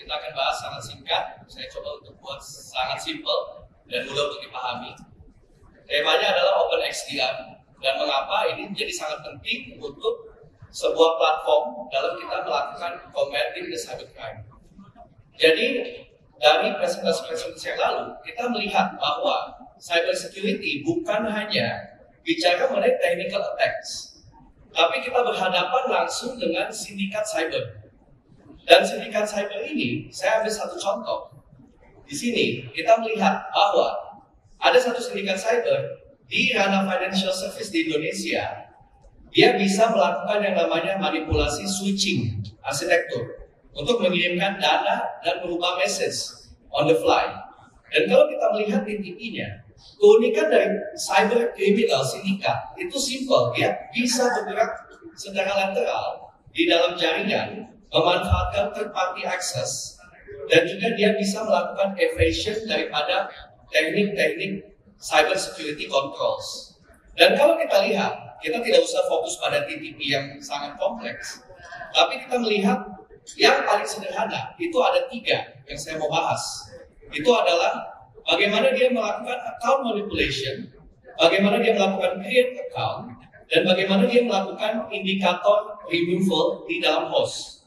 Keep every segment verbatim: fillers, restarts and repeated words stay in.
kita akan bahas sangat singkat. Saya coba untuk buat sangat simple dan mudah untuk dipahami. Temanya adalah Open X D R dan mengapa ini menjadi sangat penting untuk sebuah platform dalam kita melakukan combating the cybercrime. Jadi dari presentasi-presentasi yang lalu kita melihat bahwa cyber security bukan hanya bicara mengenai technical attacks, tapi kita berhadapan langsung dengan sindikat cyber. Dan sindikat cyber ini, saya ambil satu contoh. Di sini kita melihat bahwa ada satu sindikat cyber di ranah financial service di Indonesia. Dia bisa melakukan yang namanya manipulasi switching arsitektur untuk mengirimkan dana dan merubah message on the fly. Dan kalau kita melihat T T P-nya, keunikan dari cyber criminal sindikat itu simple, dia bisa bergerak secara lateral di dalam jaringan, memanfaatkan third party access, dan juga dia bisa melakukan evasion daripada teknik-teknik cyber security controls. Dan kalau kita lihat, kita tidak usah fokus pada T T P yang sangat kompleks, tapi kita melihat yang paling sederhana itu ada tiga yang saya mau bahas. Itu adalah bagaimana dia melakukan account manipulation, bagaimana dia melakukan create account, dan bagaimana dia melakukan indikator removal di dalam host.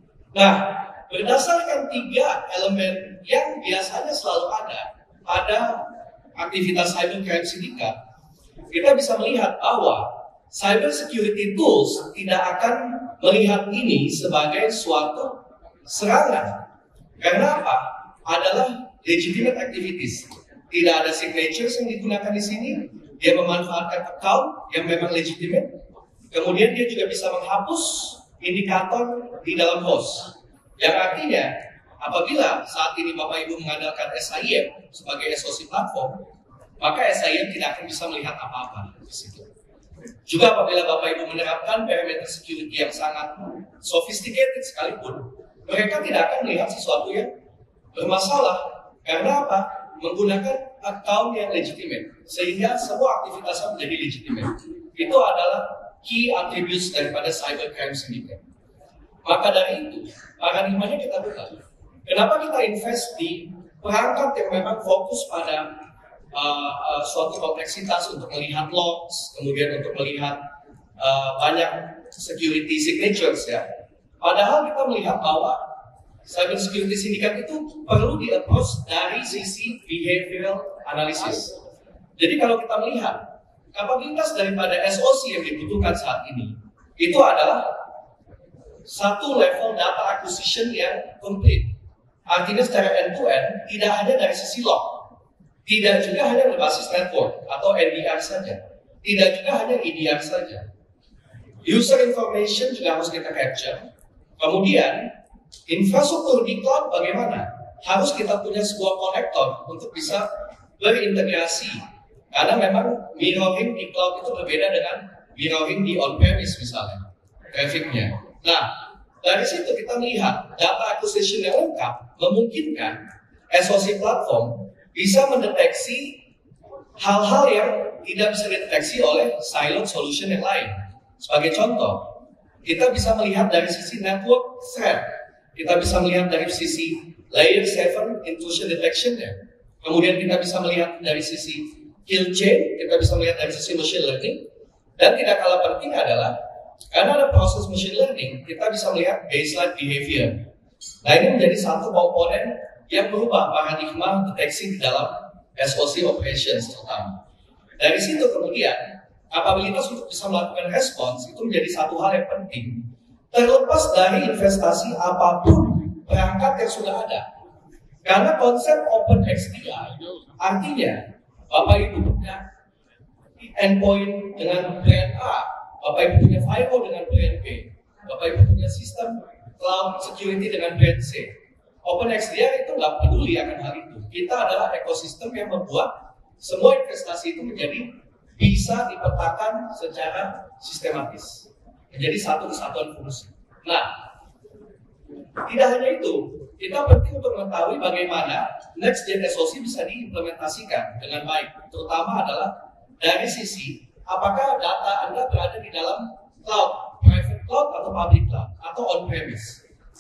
Nah, berdasarkan tiga elemen yang biasanya selalu ada pada aktivitas cybercrime sindikat, kita bisa melihat bahwa cyber security tools tidak akan melihat ini sebagai suatu serangan. Karena apa? Adalah legitimate activities. Tidak ada signatures yang digunakan di sini. Dia memanfaatkan account yang memang legitimate. Kemudian dia juga bisa menghapus indikator di dalam host. Yang artinya, apabila saat ini Bapak Ibu mengandalkan S I M sebagai S O C platform, maka S I M tidak akan bisa melihat apa-apa di situ. Juga apabila Bapak Ibu menerapkan parameter security yang sangat sophisticated sekalipun, mereka tidak akan melihat sesuatu yang bermasalah. Karena apa? Menggunakan account yang legitimate, sehingga semua aktivitasnya menjadi legitimate. Itu adalah key attributes daripada cybercrime syndicate. Maka dari itu, paradigmanya kita buka. Kenapa kita invest di perangkat yang memang fokus pada uh, uh, suatu kompleksitas untuk melihat logs, kemudian untuk melihat uh, banyak security signatures ya. Padahal kita melihat bahwa cyber security syndicate itu perlu di-approach dari sisi behavioral analysis. Jadi kalau kita melihat kapabilitas daripada S O C yang dibutuhkan saat ini, itu adalah satu level data acquisition yang complete. Artinya secara end-to-end, tidak hanya dari sisi log, tidak juga hanya berbasis network atau N D R saja, tidak juga hanya E D R saja. User information juga harus kita capture. Kemudian infrastruktur di cloud bagaimana? Harus kita punya sebuah konektor untuk bisa berintegrasi. Karena memang mirroring di cloud itu berbeda dengan mirroring di on-premise misalnya, trafficnya. Nah, dari situ kita melihat data acquisition yang lengkap memungkinkan S O C platform bisa mendeteksi hal-hal yang tidak bisa dideteksi oleh siloed solution yang lain. Sebagai contoh, kita bisa melihat dari sisi network threat. Kita bisa melihat dari sisi layer tujuh intrusion detection-nya. Kemudian kita bisa melihat dari sisi kill chain, kita bisa melihat dari sisi machine learning. Dan tidak kalah penting adalah, karena ada proses machine learning, kita bisa melihat baseline behavior. Nah, ini menjadi satu komponen yang berubah paradigma deteksi di dalam S O C operations terutama. Dari situ kemudian, kapabilitas untuk bisa melakukan respons itu menjadi satu hal yang penting. Terlepas dari investasi apapun perangkat yang sudah ada. Karena konsep Open X D R artinya Bapak Ibu punya endpoint dengan brand A, Bapak Ibu punya firewall dengan brand B, Bapak Ibu punya sistem cloud security dengan brand C. Open X D R itu nggak peduli akan hal itu. Kita adalah ekosistem yang membuat semua investasi itu menjadi bisa dipetakan secara sistematis. Menjadi satu kesatuan fungsi. Nah, tidak hanya itu, kita penting untuk mengetahui bagaimana next gen S O C bisa diimplementasikan dengan baik. Terutama adalah dari sisi apakah data Anda berada di dalam cloud, private cloud atau public cloud atau on-premise.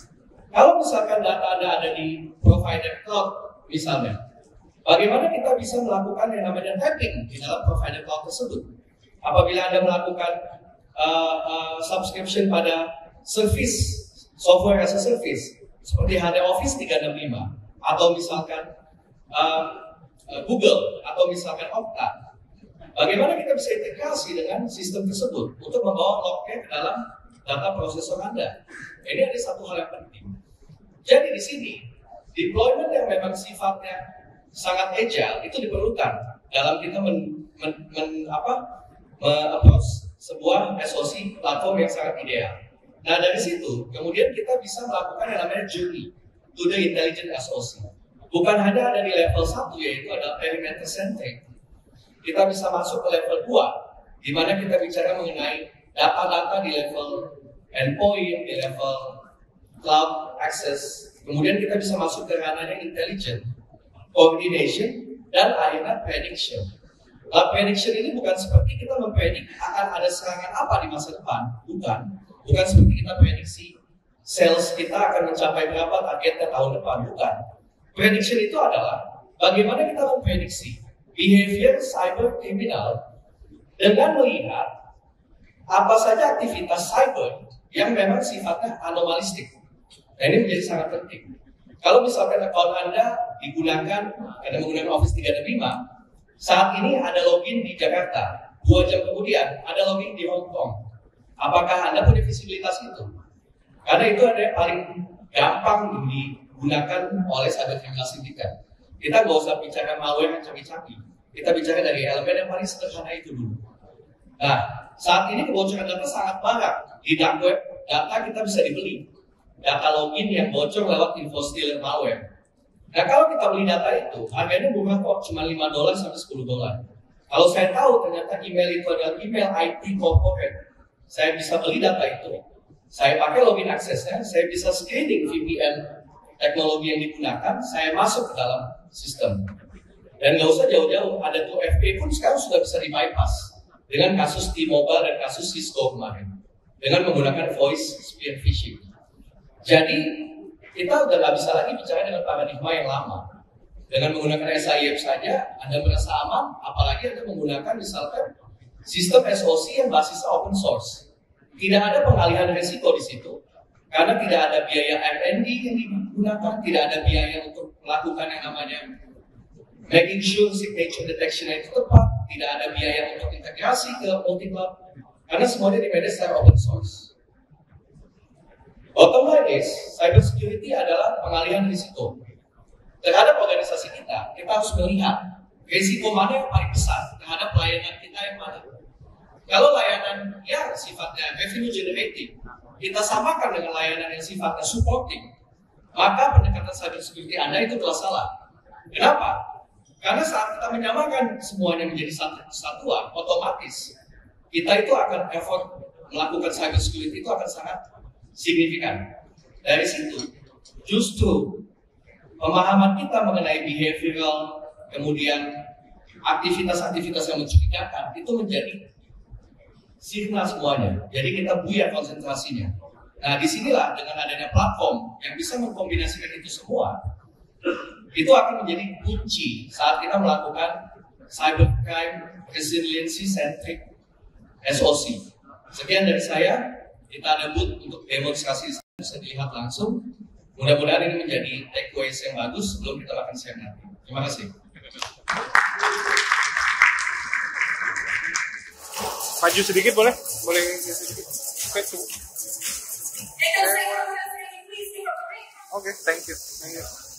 Kalau misalkan data Anda ada di provider cloud misalnya, bagaimana kita bisa melakukan yang namanya tapping di dalam provider cloud tersebut? Apabila Anda melakukan uh, uh, subscription pada service, software as a service, seperti H D Office tiga enam lima, atau misalkan uh, uh, Google, atau misalkan Okta, bagaimana kita bisa integrasi dengan sistem tersebut untuk membawa lognya ke dalam data prosesor Anda? Ini ada satu hal yang penting. Jadi di sini, deployment yang memang sifatnya sangat agile itu diperlukan dalam kita men, men, men apa, me-approach sebuah S O C platform yang sangat ideal. Nah dari situ, kemudian kita bisa melakukan yang namanya journey to the intelligent S O C. Bukan hanya ada di level satu, yaitu adalah perimeter centric. Kita bisa masuk ke level dua, di mana kita bicara mengenai data-data di level endpoint, di level cloud access. Kemudian kita bisa masuk ke ranahnya intelligent, coordination, dan akhirnya prediction. Nah, prediction ini bukan seperti kita mempredik akan ada serangan apa di masa depan, bukan. Bukan seperti kita prediksi sales kita akan mencapai berapa targetnya tahun depan, bukan. Prediction itu adalah bagaimana kita memprediksi behavior cyber criminal dengan melihat apa saja aktivitas cyber yang memang sifatnya anomalistik. Nah, ini menjadi sangat penting. Kalau misalkan account Anda digunakan karena menggunakan Office tiga enam lima, saat ini ada login di Jakarta, dua jam kemudian ada login di Hong Kong. Apakah Anda punya visibilitas itu? Karena itu ada yang paling gampang digunakan oleh cyber criminal syndicate. Kita nggak usah bicara malware yang canggih-canggih. Kita bicara dari elemen yang paling sederhana itu dulu. Nah, saat ini kebocoran data sangat marak. Di dark web, data kita bisa dibeli. Data login yang bocor lewat info stealer malware. Nah, kalau kita beli data itu, harganya murah kok, cuma lima dolar sampai sepuluh dolar. Kalau saya tahu ternyata email itu adalah email I T corporate, saya bisa beli data itu. Saya pakai login aksesnya, saya bisa screening V P N teknologi yang digunakan, saya masuk ke dalam sistem. Dan nggak usah jauh-jauh, ada tuh F P pun sekarang sudah bisa di-bypass dengan kasus T-Mobile dan kasus Cisco kemarin, dengan menggunakan voice spear phishing. Jadi kita udah nggak bisa lagi bicara dengan paradigma yang lama. Dengan menggunakan S I M saja, Anda merasa aman, apalagi Anda menggunakan misalkan sistem S O C yang basisnya open source. Tidak ada pengalihan risiko di situ, karena tidak ada biaya M and D yang digunakan, tidak ada biaya untuk melakukan yang namanya making sure signature detection itu tepat, tidak ada biaya untuk integrasi ke multi-cloud, karena semuanya di-manage secara open source. Bottom line is, cyber security adalah pengalihan risiko. Terhadap organisasi kita, kita harus melihat risiko mana yang paling besar terhadap layanan kita yang mana. Kalau layanan yang sifatnya revenue generating, kita samakan dengan layanan yang sifatnya supporting, maka pendekatan cyber security Anda itu telah salah. Kenapa? Karena saat kita menyamakan semuanya menjadi satu kesatuan, otomatis kita itu akan effort melakukan cyber security itu akan sangat signifikan. Dari situ, justru pemahaman kita mengenai behavioral, kemudian aktivitas-aktivitas yang mencurigakan, itu menjadi sirna semuanya. Jadi kita buyar konsentrasinya. Nah, disinilah dengan adanya platform yang bisa mengkombinasikan itu semua, itu akan menjadi kunci saat kita melakukan cybercrime resiliency centric S O C. Sekian dari saya. Kita ada booth untuk demonstrasi bisa dilihat langsung. Mudah-mudahan ini menjadi takeaways yang bagus sebelum kita makan siang nanti. Terima kasih. Maju sedikit boleh? Boleh sedikit? Oke, okay, thank you. Thank you.